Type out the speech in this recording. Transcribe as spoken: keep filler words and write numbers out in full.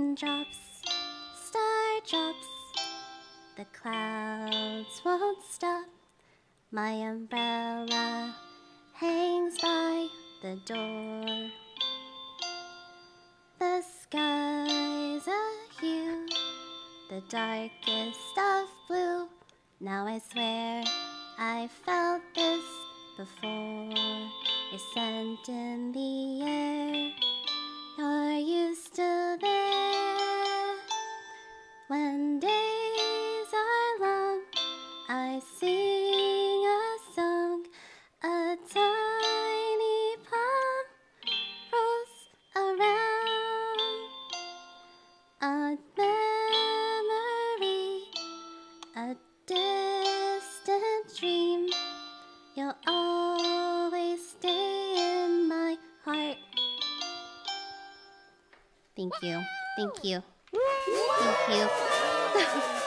Raindrops, star drops, the clouds won't stop. My umbrella hangs by the door. The sky's a hue, the darkest of blue. Now I swear I felt this before. Your scent in the air, are you still there? When days are long, I sing a song. A tiny palm rolls around. A memory, a distant dream. You'll always stay in my heart. Thank you. Thank you. Thank you.